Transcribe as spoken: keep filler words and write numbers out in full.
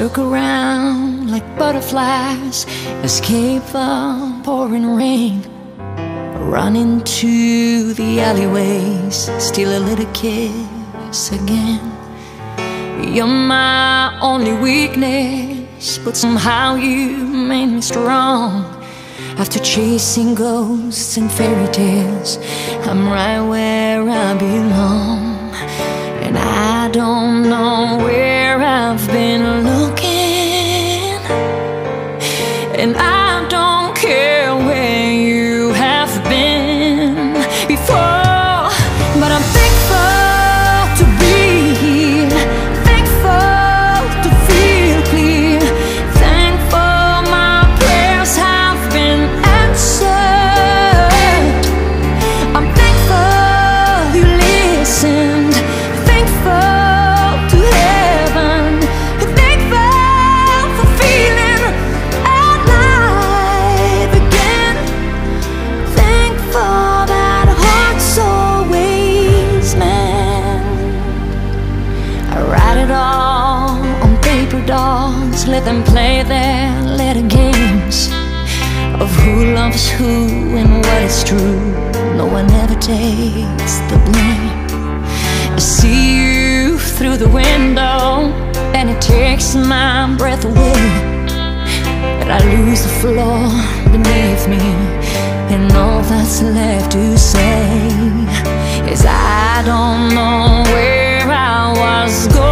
circle round like butterflies, escape the pouring rain, run into the alleyways, steal a little kiss again. You're my only weakness, but somehow you made me strong. After chasing ghosts and fairy tales, I'm right where I belong. And I don't know where I've been looking, and I don't care where you have been before, but I'm thankful to be here, thankful to feel clear, thankful my prayers have been answered. I'm thankful you listened, let them play their little games of who loves who and what is true. No one ever takes the blame. I see you through the window and it takes my breath away, but I lose the floor beneath me, and all that's left to say is I don't know where I was going.